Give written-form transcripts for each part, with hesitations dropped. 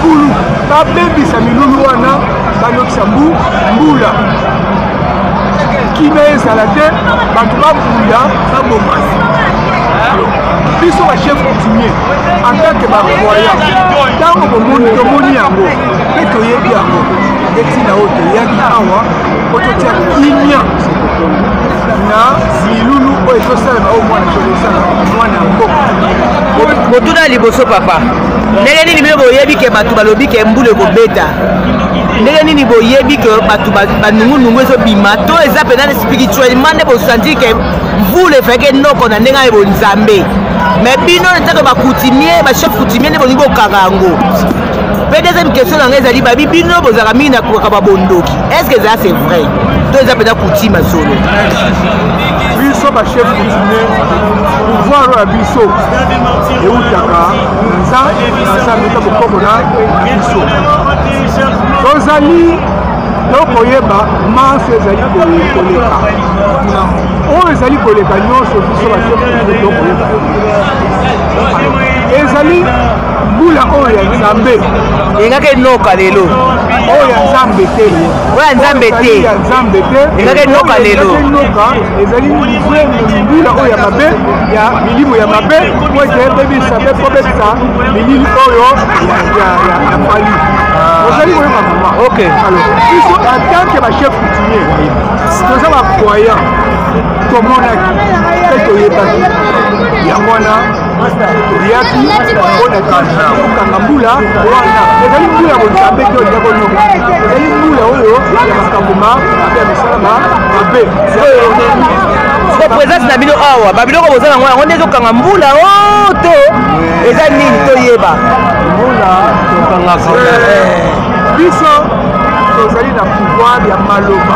ngulu babebisa milulu wana banokisa mbula kime ezala te bato babunda babomasi biso bachef coutumier en tant que bacroyant ntango tomoni yango mpe toyebi yango etina oyo toyaki awa po totia kimia na milulu oyo ezosalema oyo mwana tozosala mwana ya mboka botuna liboso papa ndenge nini bino boyebi ke bato balobi ke mbula ekobeta ndenge nini boyebi ke bato banungunungu ezobima to eza penane spirituellement nde bosanti ke mvula efake noko na ndenge aye bonzambe mais bino ntake bacoutumier bachef coutumier nde bolingi bokanga yango mpe deuxième question nanga ezali babi bino bozalaka mingi na kokaka babondoki est ce que eza c'est vrai to eza pena coutume solo biso bachef coutumier pouvoir oyo ya biso eutaka na nzambe ta bokoko na biso tozali tokoyeba maso ezali koleka oyo ezali koleka nyonso biso bachef coutumier tokoyeba ezali mbula oyo ya nzambe engaka enoka lelo oyo ya nzambe te oyo ya nzambe te ya nzambe te engaka enoka lelo ezali mbula oyo ya mabe ya milimo ya mabe po ete ebebisa mpe po bebisa milili oyo ya fali ozali koyoka mama biso en tant que bachef coutumier toza bacroyant tomonaki mpe toyebaki yango wana toyaki mpona kokanga mbula wana ezali mbula bonzambe te olinga konoka ezali mbula oyo ya makambo ya misala mabe présence na bino awa babiloko bozala yango yango nde ezokanga mbula o to eza nini toyeba mbula tokangaka biso tozali na pouvoir ya maloba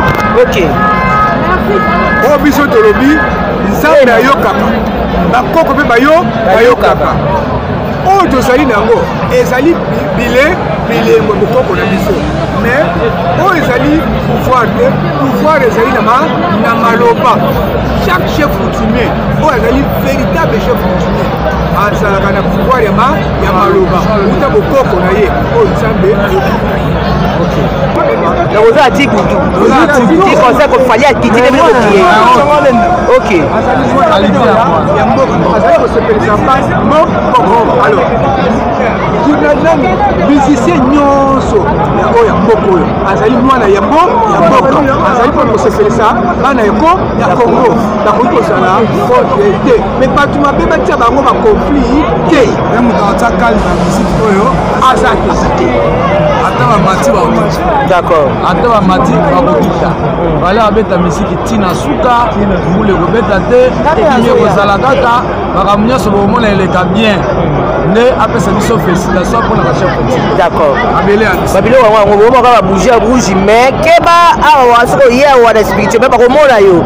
oyo biso tolobi nzambe ayokaka bakoko mpe bayokaka oyo tozali na yango ezali bilembo bokoko na biso mais oyo ezali pouvoir te pouvoir ezali na maloba chaque chef coutumier oyo azali véritable chef coutumier azalaka na pouvoir ya maloba uta bokoko na ye oyo nzambe ayokaka ye donc oza ati kutu ti conseil kofali akiti nde bino kokie ok ya mboka azali kosepelisa mpasi mboka alors journaliste musicien nyonso ya oyo ya mboka oyo azali mwana ya mboka azali mpo kosepelisa bana ya Congo bakoki kozala contre te mais bato mabe batia bango baconflit te moto atia kali na musike oyo aza te ata bamati baokita d'accord ata bamati bakokita bale babeta misiki ntina suka mbula ekobeta te ekimi ekozala kaka makambo nyonso bomona eleka bien nde apesa biso félicitation mpona bachef d'accord abele babiloko yango bomaka babougie ya rouge mais keba awa soki oye awa na spirituel mpe bakomona yo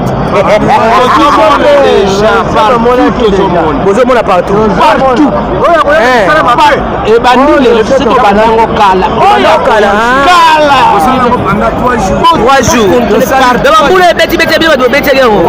bozomona partout ebandile soki obanda yango kala pendant 3 jours bambula ebetibeti bino bato bobetaki yango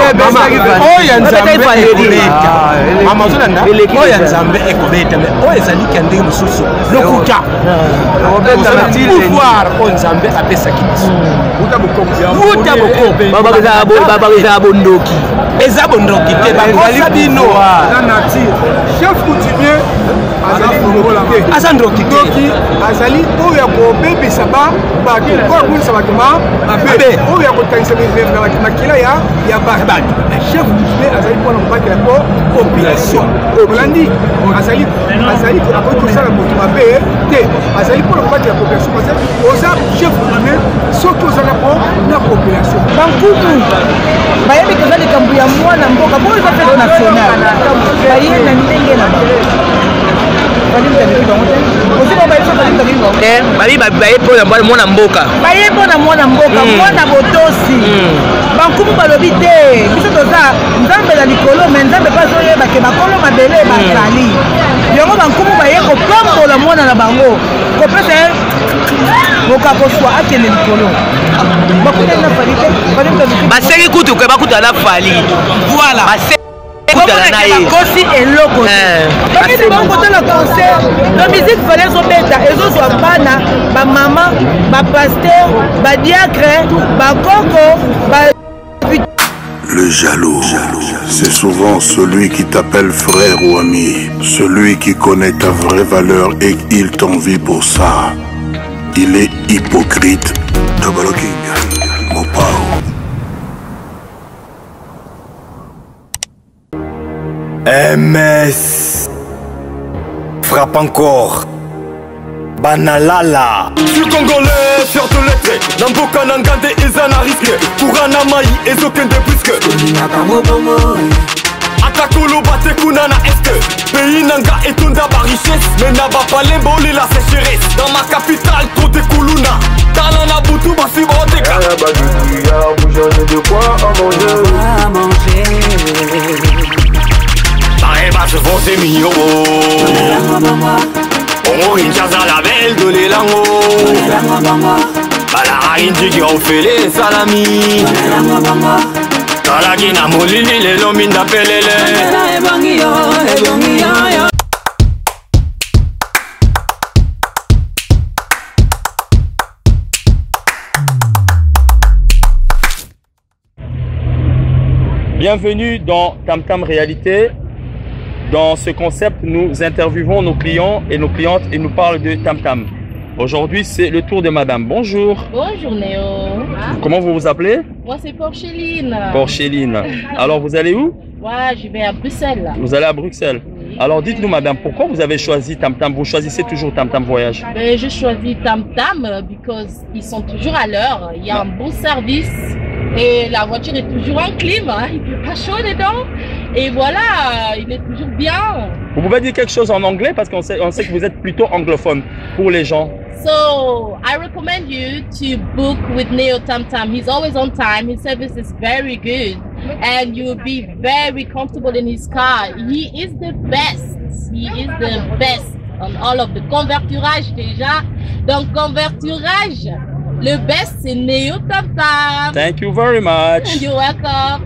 oyo ya nzambe ekobeta me oyo ezali ka ndenge mosusu lokuta pouvoir oyo nzambe apesaki biso uta bokoko babakeza bondoki eza bondoki te bakosa bino chef coutumier aza ndoki te azali oyo ya kobebisa bato oyo akolisa bato mabe oyo ya kotangisa makila ya bato chef coutumier azali mpona kobatela po population olandi azali akoki kosala moto mabe te azali mpona kobatela population oza chef coutumier soki ozala po na population bankumu bayebi koza likambo ya mwana mboka po eza fete national baye na ndenge na baye mpona mwana mboka baye mpona mwana mboka mwana botosi bankumu balobi te biso toza nzambe na likolo me nzambe mpe azoyebake bakolo mabele bazali yango bankumu baye kopambola mwana na bango kopesa ye mokakoswa akende likolo baseki kutu ke bakutu ala fali voilà okutana na ye kosi eloko bakini bakotala concert la musique fallait ezobeta ezozwa bana bamama bapaster badiacre bakoko Le jaloux, c'est souvent celui qui t'appelle frère ou ami, celui qui connaît ta vraie valeur et il t'envie pour ça. Il est hypocrite. Double King, Mopao. MS frappe encore. Banalala. Je suis congolais, fier de l'être. Namboka Nangande Ezana risque. Kurana Maï Ezokende Puisque. Atakolo Bate Kunana Est. Pays Nanga Etonda ba richesse. Mais Naba Palembo la sécheresse. Dans ma capitale, côté Kuluna. Talana Boutou Basi Boteka. Vous de quoi à manger. Bareba se fonce mignon. On Kinshasa la belle de l'élango. Balara Inji qui ont fait les salamis. Kalaki na molili les lomines d'apelele. Bienvenue dans Tam Tam Réalité. Dans ce concept, nous interviewons nos clients et nos clientes et nous parlent de Tam Tam. Aujourd'hui, c'est le tour de madame. Bonjour. Bonjour Néo. Comment vous vous appelez? Moi, c'est Porcheline. Porcheline. Alors, vous allez où? Ouais, je vais à Bruxelles. Vous allez à Bruxelles. Oui. Alors, dites-nous madame, pourquoi vous avez choisi Tam Tam? Vous choisissez toujours Tam Tam Voyage? Je choisis Tam Tam parce qu'ils sont toujours à l'heure. Il y a un bon service. Et la voiture est toujours en clim, hein. Il ne fait pas chaud dedans. Et voilà, il est toujours bien. Vous pouvez dire quelque chose en anglais parce qu'on sait que vous êtes plutôt anglophone pour les gens. So, I recommend you to book with Neo Tam Tam. He's always on time. His service is very good. And you will be very comfortable in his car. He is the best. He is the best on all of the converturage déjà. Donc, converturage. Le best, c'est Neo Tam Tam. Thank you very much. You're welcome.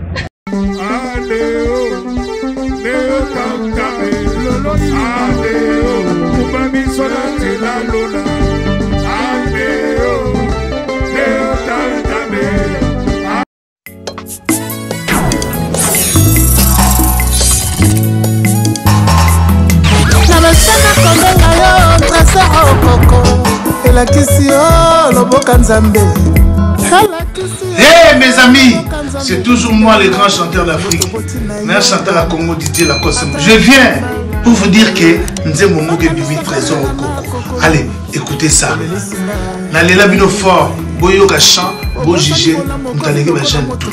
Hey mes amis, c'est toujours moi le grand chanteur d'Afrique, meilleur chanteur à Congo, Didier Lacoste. Je viens pour vous dire que Nzembo Moge Bibi Trésor au Coco. Allez, écoutez ça. Nalela bino fort, boyoka chant, bo jige, mtalege ba jeune tout.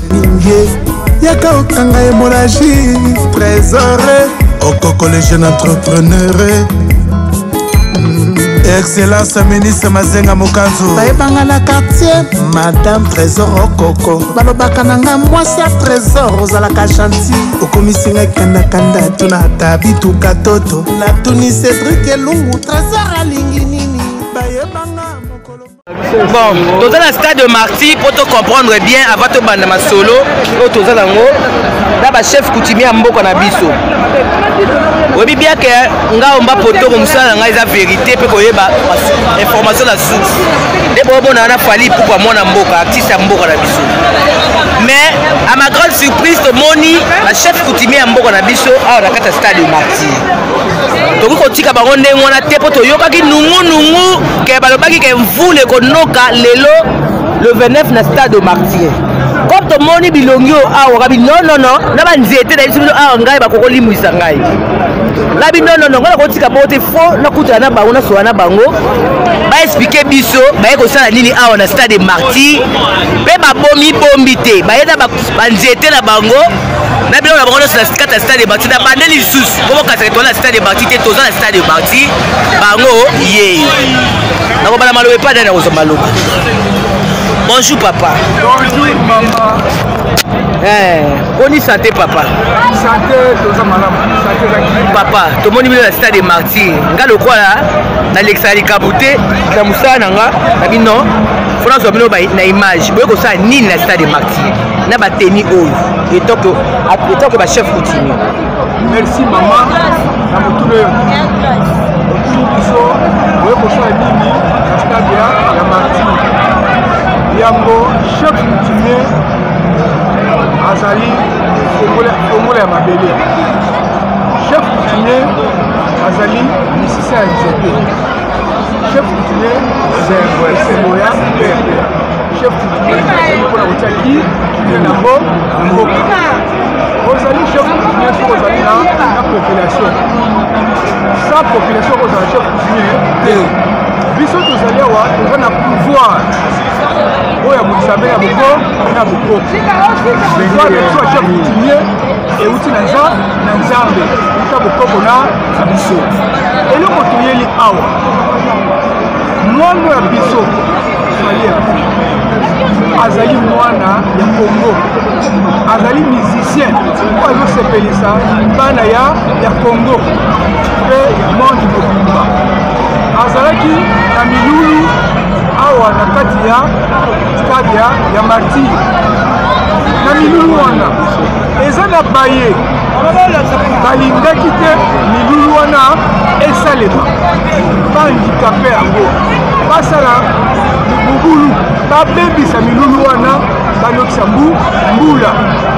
Yaka okanga hémorragie, Trésor, au Coco les jeunes entrepreneurs. Excellence ministre Mazenga Mokanzo Baebanga la quartier Madame Trésor Okoko Balobaka nanga mwasi ya Trésor ozalaka chantier okomisinga kanda kanda tuna tabitu katoto na tuni Cédric Elungu Trésor alingi nini Baebanga mokolo. Bon, toza na stade de Marty pour te comprendre bien avant de banda ma solo o toza nango na ba chef coutumier mboka na biso. Obi bien que nga omba poto ko musala nga eza vérité pe ko yeba information la source. De bobo na fali pour mwana mboka artiste mboka na biso. Mais à ma grande surprise to moni la chef coutumier mboka na biso a na kata stade de Marty. Donc ko tika bango ndenge wana te poto yokaki nungu ke balobaki ke mvule ko noka lelo le 29 na stade de Marty. Comme to moni bilongio awa kabi non na ba nzete na biso awa ngai ba kokoli muisa ngai. Labi non ngona ko tika bote fo na kuta na bango na so na bango. Ba expliquer biso ba ko sala nini awa na stade de Marty. Pe ba bomi bombite ba yeda ba nzete na bango. Na bilo na bango na stade de Marty na bandeli sus. Ko ka to na stade de Marty te toza na stade de Marty. Bango ye. Na ko bala malobe pa na ko so maloba. Bonjour papa. Bonjour maman. On y santé papa. Santé, toza malam. Santé la papa, tout le monde est stade de Marty. Nga le quoi là? Na l'exali kabouté, na musana nga, na bino. Faut na image. Boyo ko sa ni na stade de Marty. na bateni oyo etant que bachef coutumier. Merci maman na motuna oyo okulu biso oyo kosala nini na stade ya martir yango chef coutumier azali fongola ya mabele. Chef coutumier azali musicien ya nzete. Chef coutumier esengo ya perde. Chef coutumier mpona kotia kine nango na mboka. Ozali chef coutumier soki ozali na population. Sans population ozala chef coutumier te. Biso tozali awa toza na pouvoir oyo mokisambe ya boko na bokoko. Pouvoir ya biso ya chef coutumier euti na nzambe uta bokoko na biso. Eloko toyeli awa mwana ya biso azali mwana ya Congo, azali musicien oyo azosepelisa bana ya Congo mpe monde mobimba. Azalaki na milulu awa na kati ya stade ya martir. Na milulu wana eza na baye balingaki te milulu wana esalema, bandikape yango basala bubulu babebisa milulu wana banokisa mbula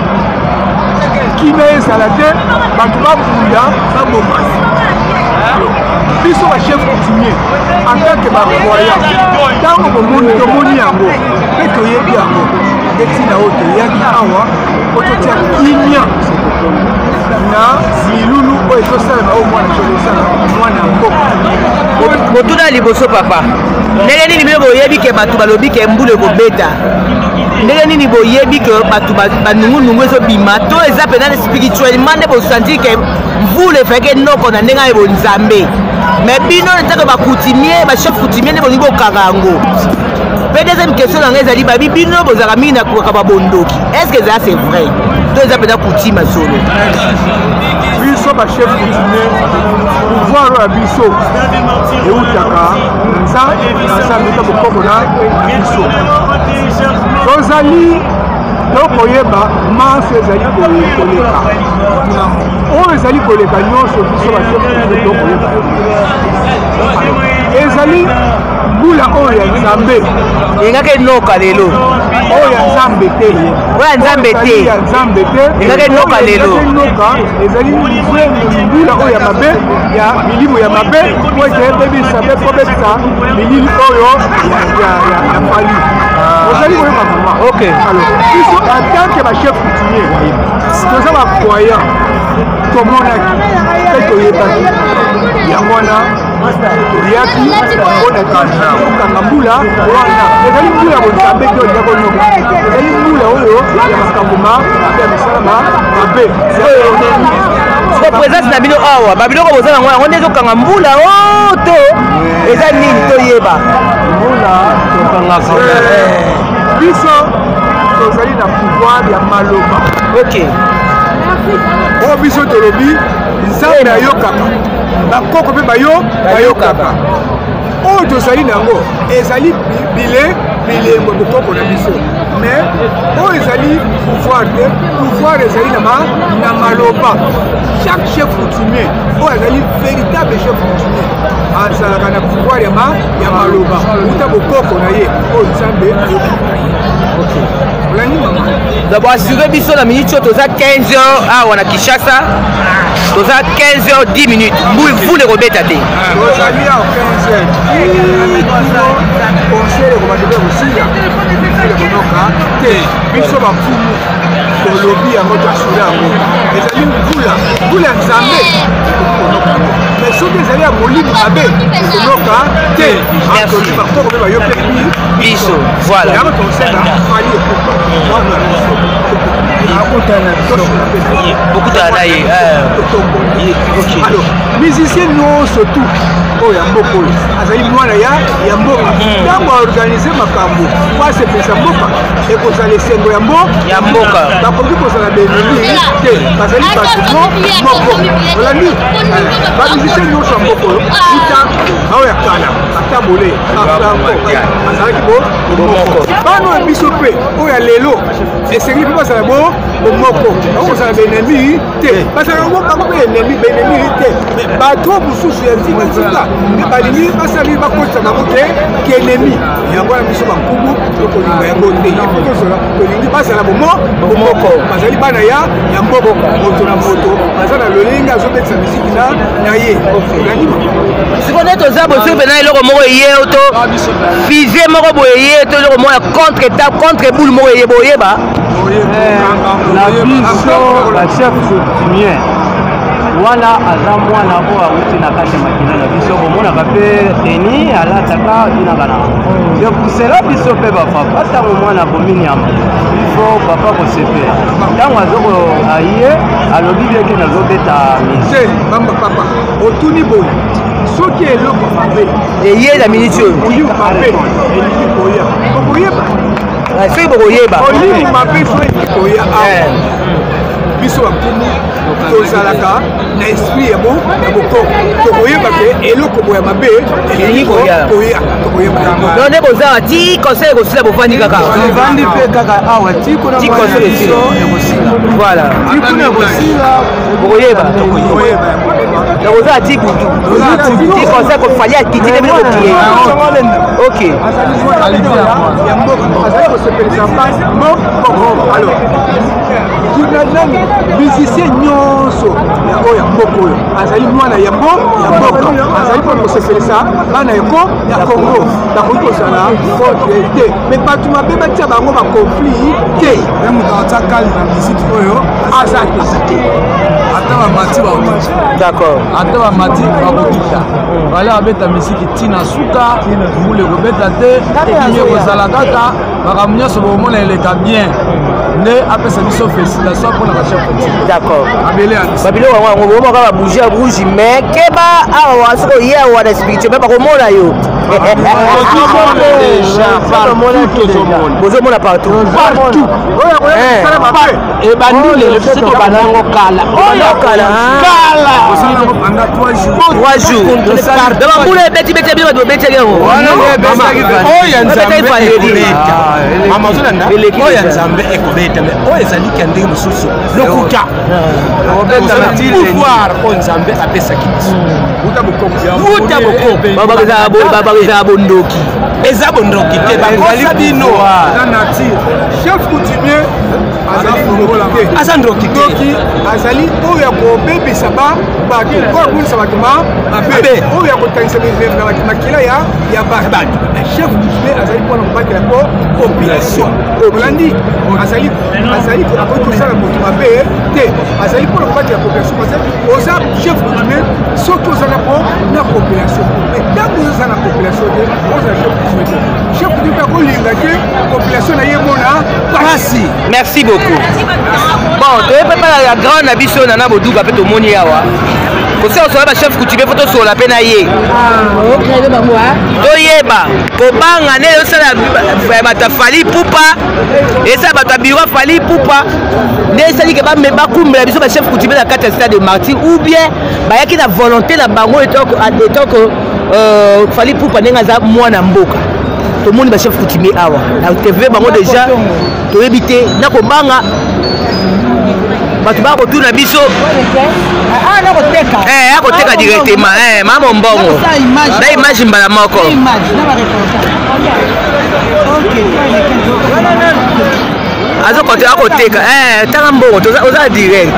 kina ezala te bato babunda babomana. Biso bachef coutumier antake bakoya ntango tomoni yango mpe toyebi yango ndetina oyo toyaki awa po totia kimia na milulu oyo tosalema oyo mwana tozosala mwana mboka. Botuna liboso papa ndenge nini bino boyebi ke bato balobi ke mbula ekobeta, ndenge nini boyebi ke bato banungunungu ezobima to eza penane spirituellement nde bosanti ke mvula efake noko na ndenge ayo bonzambe, mais bino netake bakoutumier bachef coutumier nde bolingi bokanga yango. Mpe deuxième question na ngai ezali babi bino bozalaka mingi na kokaka babondoki, est ce que eza c'est vrai to eza pena coutume solo? Biso bachef coutumier pouvoir oyo ya biso eutaka nzambe ta bokoko na biso. Tozali tokoyeba maso ezali koleka oyo ezali koleka nyonso biso bachef coutumier tokoyeba ezali mbula oyo ya nzambe engaka enoka lelo oyo ya nzambe te, oyo ya nzambe te engaka enoka lelo ezali mbula oyo ya mabe ya milimo ya mabe po ete ebebisa mpe po bebisa milili oyo ya fali. Ozali koyeba mama. Ok. Biso en tant que bachef coutumier toza bacroyant tomonaki mpe toyebaki yango wana toyaki mpona kokanga mbula wana ezali mbula ya bonzambe te olinga konoka, ezali mbula oyo ya makambo mabe ya misala mabe présence na bino awa babiloko boza nango yango nde ezokanga mbula o to eza nini toyeba mbula tokangaka biso tozali na pouvoir ya maloba. Ok oyo biso tolobi nzambe ayokaka bakoko mpe bayokaka oyo tozali nango ezali bilembo bokoko na biso, mais oyo ezali pouvoir te, pouvoir ezali na maloba. Chaque chef coutumier oyo azali véritable chef coutumier azalaka na pouvoir ya maloba uta bokoko na ye oyo nzambe ayokaka. D'abord assuré biso na minute oyo toza 15h awa na Kinshasa, toza 15h10 mbula ekobeta te tozali awa 15h conseil ekobadebe kosila konoka te biso bafumu tolobi yango toasure yango ezali mbula ya nzambe konoka, mais soki ezali ya molimo mabe konoka te atoli bakoko mpe bayope biso. Voilà yango tosenga fali ekupa bokutana na ye. Alors musicien nyonso tu oyo ya mboka oyo azali mwana ya mboka ntango aorganize makambo po asepelisa mboka ekozala esengo ya mboka bakoki kozala beneli te bazali bato moko olandi bamusicien nyonso ya mboka oyo uta bao ya kala ata Kabole azalaki bomoko bano biso mpe oyo ya lelo esengeli mpe bazala bomoko bakozala baennemi te bazala mpe ennemi te bato mosusu ya nzingazinga nde balingi basali bakotisa bango te kiennemi yango wana biso bankumu tokolinga yango te tolingi bazala bomoko bazali bana ya mboko moto na moto baza na lolinga azobetisa misiki na ye siko nde toza bosuki mpena eloko moko eye to fize moko boye ye to eloko moko ya contre étape contre boule moko eye boyeba na biso bachef coutumier wana aza mwana oyo awuti na kati ya makila na biso bomonaka mpe teni alataka binakana yokisela biso mpe bapapa ntango mwana kominiama ifo papa kosepela ntango azoko aye alobi bieke nazobeta misi papa otuni boye soki eloko mabe eye na miniti oyo oyo mabe elingi koya okoyeba soki bokoyeba olimi mabe so elingi koya biso bakumu tozalaka na esprit ya bokoko tokoyeba ke eloko boya mabe elingi koya tokoyeba donc nde bozala ti conseil ekosila bofandi kaka bofandi mpe kaka awa ti kuna conseil ekosila voilà ti kuna ekosila bokoyeba donc ozala ti kutu ti conseil kofali atiti nde biloko tie ok ya mboka azali kosepelisa mboko alors tunanani musicien nyonso ya oyo ya mboka oyo azali mwana ya mboka azali mpona kosepelisa bana ya Congo bakoki kozala contre te mais bato mabe batia bango baconflit te moto atia kali na misiki oyo aza te ata bamati baokita d'accord ata bamati bakokita bala babeta misiki ntina suka mbula ekobeta te ekinye kozala kaka makambo nyonso bomona eleka bien nde apesa biso félicitation mpona bachef d'accord abele babiloko yango bomaka babouge ya rouge mais keba awa soki oye awa na spirituel mpe bakomona yo bozomona partout ebandi lelo biso tobanda yango kala kala 3 jours bambula ebetibeti bino bato bobeteli yango oyo ya nzambe ekobeta me oyo ezali ka ndenge mosusu lokuta pouvoir oyo nzambe apesaki biso buta bokoko eza bondoki eza bondoki te bakosa bino chef coutumier aza ndoki te azali oyo ya kobebisa bato oyo akolisa bato mabe oyo ya kotangisa makila ya bato chef coutumier azali mpona kobatela po population olandi azali akoki kosala moto mabe te azali mpona kobatela population oza chef coutumier soki ozala po na population ntango oza na population te ozala chef coutumier te chef coutumier akolinga te population na ye mona pasi. Merci beaucoup. Bon, toyeba ya grand na biso na boduka pe tomoni yawa. Kosa osola ba chef coutumier photo sur la peine aye. Toyeba kobanga ne osala batafali pupa esa batabiro fali pupa ne sali ke ba me bakumbela biso ba chef coutumier na kati ya stade de Martyr ou bien bayaki na volonté na bango etoko fali pupa nenga za mwana mboka. Tout le monde va chef coutumier awa na TV bango déjà toyebi te na kobanga bato ba kotuna biso akoteka directement mama mbongo na image mbala moko azokoteka akoteka tanga mbongo oza direct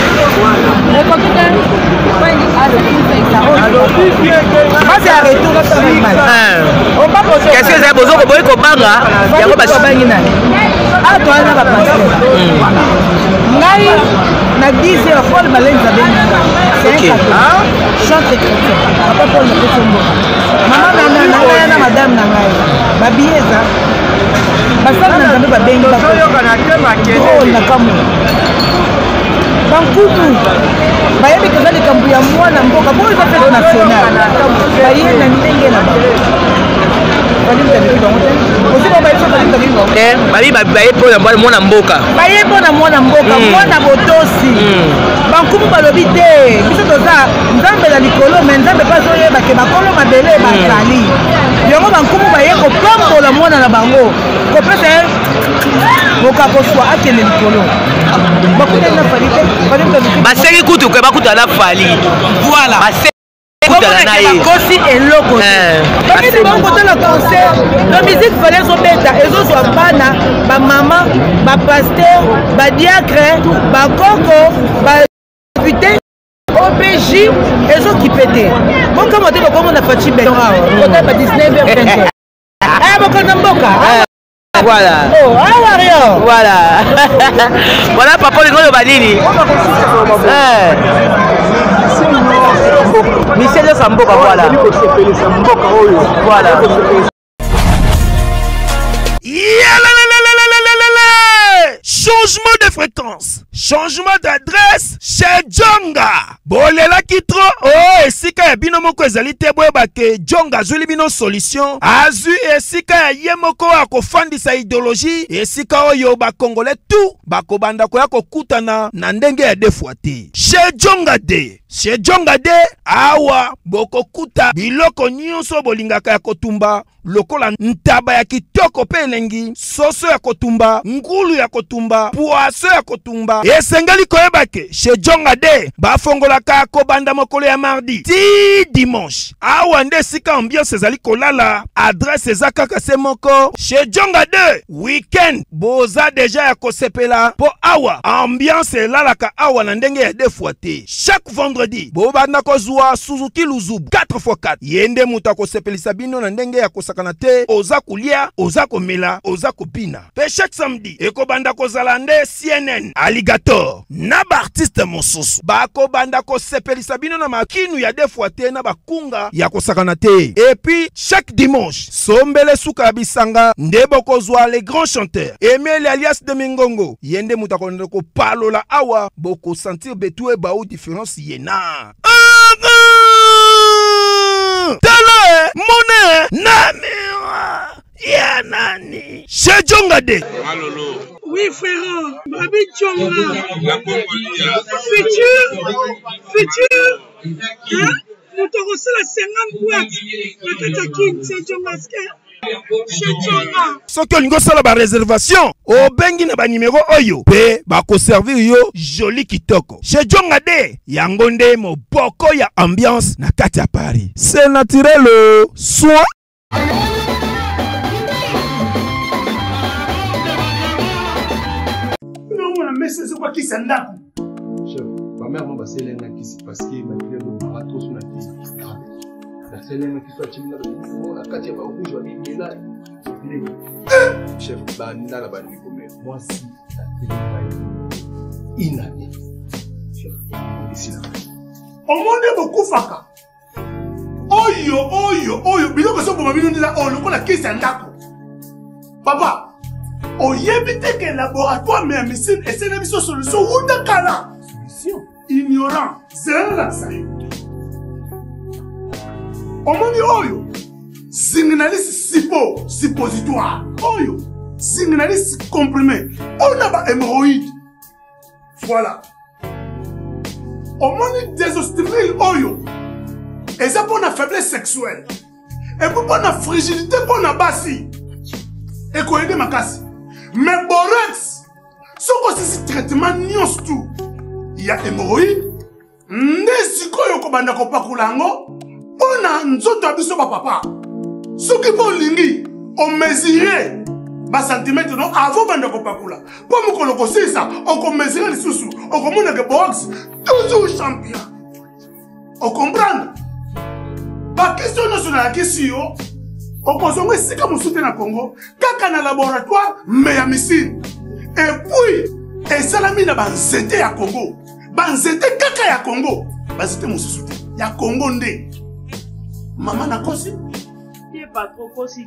kasi ezali bozoko boyi kobanga yango basobangi na atoana bapaster ngai na 10 heures Paul Balenza benga c'est un chante chrétien papa Paul na petombo mama na na madame na ngai babieza basala na nzambe babengi bakoyoka na kamu bankumu bayebi koza likambo ya mwana mboka po eza fete national baye na ndenge na bango babi baye mpona mwana mboka baye mpona mwana mboka mwana botosi bankumu balobi te biso toza nzambe na likolo me nzambe mpe azoyeba ke bakolo mabele bazali yango bankumu baye kopambola mwana na bango kopesa ye mokakoswa akende likolo bakutani na fali te basengi kutu ke bakuta na fali voilà bakosi eloko bamisi bakotala concert no musique fale ezobeta ezozwa bana bamama bapaster badiacre bakoko badepute OPJ ezokipe te mokama te bakomona faci beto awa kota ba 19h20 bakonza mboka voilà. Oh, Wario. Voilà. Voilà papa les gros balini. Michel Samboka voilà. Voilà. Changement de fréquence, changement d'adresse chez Djonga. Bolela kitro, oh, esika ya bino moko ezali te boyeba ke Djonga azuli bino solution. Azu esika ya ye moko akofandisa idéologie, esika oyo ba Congolais tout bakobanda ko ya kokutana na ndenge ya defuate. Chez Djonga de, chez Djonga de awa bokokuta biloko nyonso bolingaka ya kotumba. Lokola ntaba ya kitoko pe elengi, soso ya kotumba, ngulu ya kotumba, poaso ya kotumba. Esengeli koyebake, chez Djonga de, bafongolaka kobanda mokolo ya mardi, ti dimanche. Awa nde sika ambiance ezali kolala, adresse ezakaka se moko. Chez Djonga de, weekend, boza deja ya kosepela, po awa, ambiance elalaka awa na ndenge ya defuate. Chaque vendredi, bobanda kozua Suzuki Luzubu, 4x4. Yende muta kosepelisa bino na ndenge ya kosaka kanate oza kulia oza komela oza kopina pe chaque samedi ekobanda kozala nde CNN Alligator na ba artiste mosusu bakobanda kosepelisa bino na makinu ya defuate na bakunga ya kosakana te et puis chaque dimanche sombele suka bisanga nde bokozwa les grands chanteurs Emile alias de Mingongo yende mutakonde ko palola awa boko sentir betue ba ou différence yena tala mone namira ya nani chez Djonga de Malolo. Oui frère, Babi Djonga. Futur. Hein? Nous t'aurons la 50 boîtes. La Katakin, c'est Djonga. Chez Djonga. Soki olingo sala ba réservation, o bengi na ba numéro oyo pe ba ko servir yo joli kitoko. Chez Djonga de yango nde moboko ya ambiance na kati ya Paris. C'est naturel soin. Mais c'est quoi qui s'en a? Chef, ma mère m'a passé l'un qui s'est passé, ma mère m'a trop sur la tête. La seule qui soit timide, la quatrième fois où je vais aller là. Chef, banda la bande comme moi si la télé inane. Chef, ici là. Au monde beaucoup faka. Oyo, biloko so boma bino ndila o lokola kisi ya ndako. Papa. Oyebite que laboratoire mais médecine et c'est une solution ou de kala. Solution. Ignorant. C'est là ça. Omoni oyo. Signaliste suppositoire. Oyo. Signaliste comprimé. On a ba hémorroïde. Voilà. Omoni désostimule oyo. Et ça pour la faiblesse sexuelle. Et pour la fragilité pour la bassi. Et quoi aider ma casse. Mais Borex, ce que c'est traitement nyos tout. Il y a hémorroïde. Nesiko yoko banda ko pakulango. On a nzoto abiso ba papa. Ce qui bon lingi, on mesurait ba centimètre non avant banda ko pakula. Pour me koloko c'est ça, on ko mesurer les sous. On commande que Borex toujours champion. On comprend. Ba question nationale la question. Opposons ici comme on soutient na Congo, kaka na laboratoire, mais ya missile. Et puis, et salami na banzete ya Congo. Banzete kaka ya Congo. Banzete mon soutien. Ya Congo nde. Maman na kosi? Il est pas trop kosi.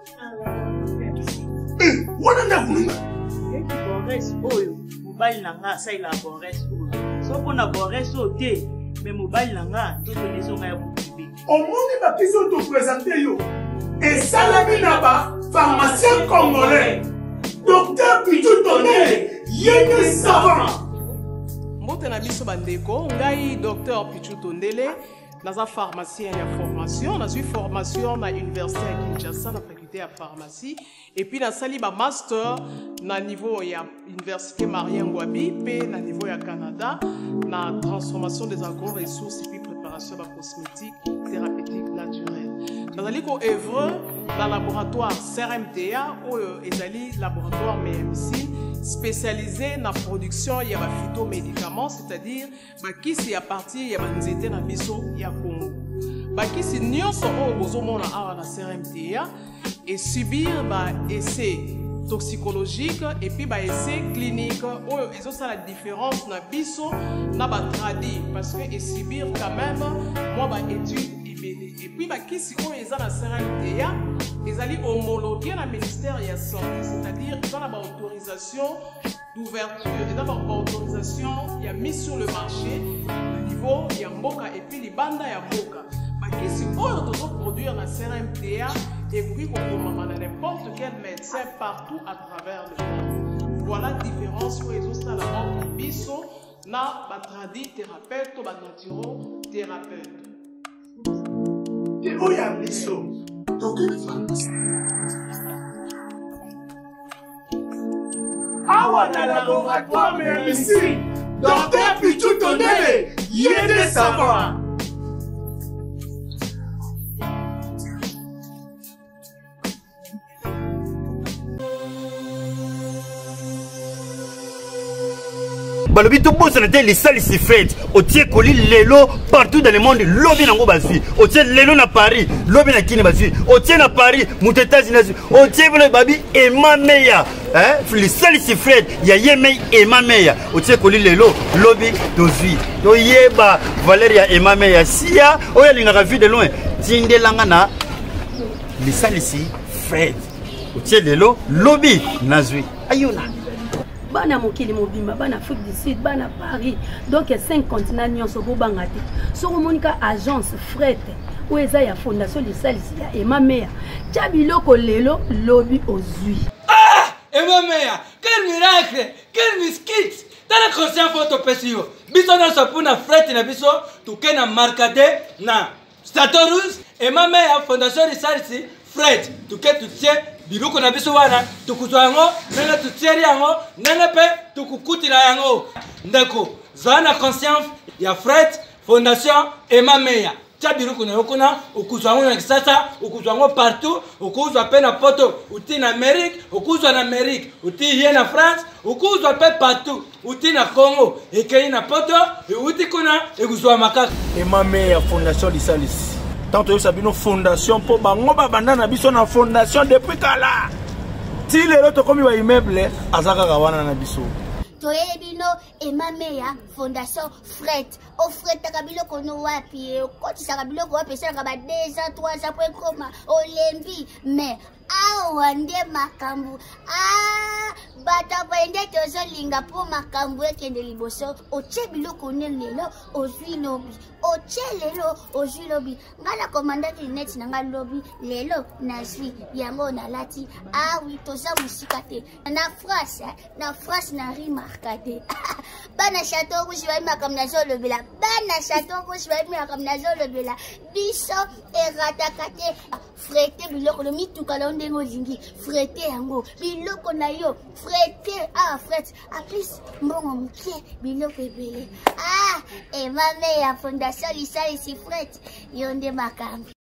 Wana na kununga. Eki Borex oyo, mobile nanga sa ila Borex oyo. Soko na Borex ote, mais mobile nanga, tout le maison ya bukibi. Au monde ba question te présenter yo. Et esalami na pharmacien congolais Docteur Pichu Tondele yene savant. Mbote na biso bandeko ngai Docteur Pichu Tondele naza pharmacien ya formation nazwi formation na université ya Kinshasa na faculté ya pharmacie et puis nasali ba master na niveau ya université Marien Ngouabi pe na niveau ya Canada na transformation des agro-ressources et puis préparation de cosmétiques thérapeutiques naturelles. Nazali ko œuvre dans laboratoire CRMTA ou ezali laboratoire MMC spécialisé dans la production de phytomédicaments, c'est-à-dire qui à partir de nzete na biso ya Congo. Qui si nyonso o bozomona awa na CRMTA et subir essai toxicologique et puis essai clinique ou ils ont ça la différence na biso na tradi parce que et subir quand même moi étude et puis qui si on est na CRMTA ils allaient homologuer la ministère de la santé, c'est-à-dire ils ont la autorisation d'ouverture, ils ont la autorisation il a mis sur le marché le niveau il y a mboka et puis les bandes il y a mboka qui si on doit produire la CRMTA et puis qu'on n'importe quel médecin partout à travers le monde. Voilà la différence où ils ont ça la mort biso na batradi thérapeute ou naturo thérapeute. Et où y a biso? Donc une pharmacie. Awa na laboratoire mais ici, Docteur Pichu Tondele, yene savant. Balobi tout bon c'était les salles ici faites au tiers colis lelo partout dans le monde lobby nango bazui au tiers lelo na Paris lobby na Kini bazui au tiers na Paris mutetazi na au tiers le babi et ma meya hein les salles ici faites ya yemei et ma meya au tiers colis lelo lobby dozui to yeba Valeria et ma meya sia oya linga vu de loin tindelanga na les salles ici faites au tiers lelo lobby nazui ayona bana mokili mobimba bana Afrique du Sud bana Paris donc 5 continents nyonso bobanga te soko monika agence fret ou eza ya fondation de salisi ya Emma Meya tia biloko lelo lobi ozui Emma Meya quel miracle quel miskit tala conscient photo pesio biso na sapuna fret na biso tukena markade na Statorus Emma Meya fondation de salisi fret tuke tutie biloko na biso wana tukuzwa yango nana tutieri yango nana pe tukukutila yango ndeko zana conscience ya Fred Fondation Emma Meya tia biloko na yokona ukuzwa yango na kisasa ukuzwa yango partout ukuzwa pe na poto uti na Amérique ukuzwa na Amérique uti hier na France ukuzwa pe partout uti na Congo ekei na poto uti kuna ekuzwa makaka Emma Meya Fondation Lisalis. Tant que ça une fondation pour bango babanda na biso na fondation depuis kala. Ti lelo to komi wa immeuble azaka kawana na biso. Toyebino Emma Meya Fondation Fret. O Fret takabilo kono wapi ko ti sakabilo ko wapi saka ba 2 ans 3 ans pour koma olembi mais awa nde makambu bata bende tozo linga po makambu ekende liboso oche biloko lelo ozwi lobi oche lelo ozwi lobi ngala commandant net nanga lobi lelo nazwi yango na lati oui toza musika te na France na remarqué bana château rouge ba makam na zo lobela bana château rouge ba makam na zo lobela biso eratakate frete biloko lo mituka lo ndengo zingi frete yango biloko na yo frete fret a plus mbongo mkie biloko ebele Emma Meya Fondation Lisalis fret yonde makambi